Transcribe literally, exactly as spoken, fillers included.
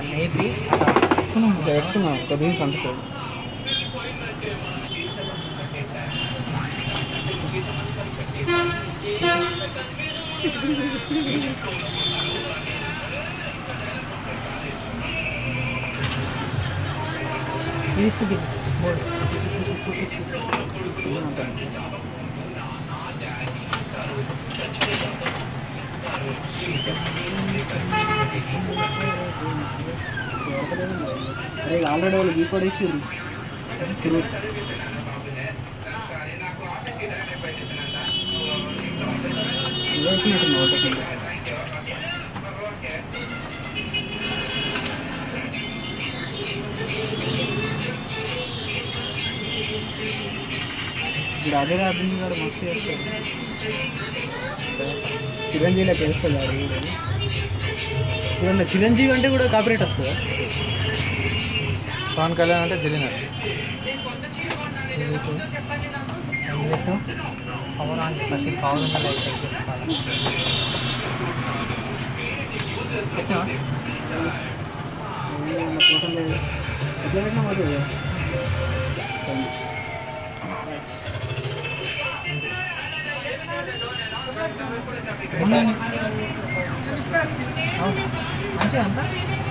నేతి పెట్టుకున్నాం కొద్దిగా పండుతుంది. తీసుకు అరే ఆల్రెడీ వాళ్ళు గీ కూడా వేసి ఇప్పుడు అదే రాబింది కూడా మస్తు చేస్తారు. చిరంజీవిలోకి వేస్తుంది ఆడు కూడా. ఇప్పుడు చిరంజీవి అంటే కూడా కాపరేట్ వస్తుందా? పవన్ కళ్యాణ్ అంటే జెలినస్ పవర్ అంటే ఫస్ట్ పవర్ ఉన్న లైట్ ఫోటో లేదు ఎట్లా పెట్టినా పోతుంది. మంచిగా అంతా